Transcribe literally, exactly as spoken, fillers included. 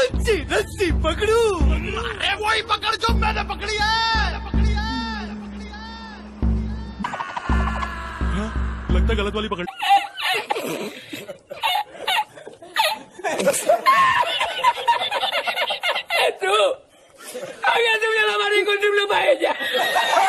कौन सी रस्सी पकड़ू? अरे वही पकड़ जो मैंने पकड़ी है, पकड़ी है, पकड़ी है। हाँ, लगता गलत वाली पकड़। तू, अगर तुमने हमारी कुछ पाए जा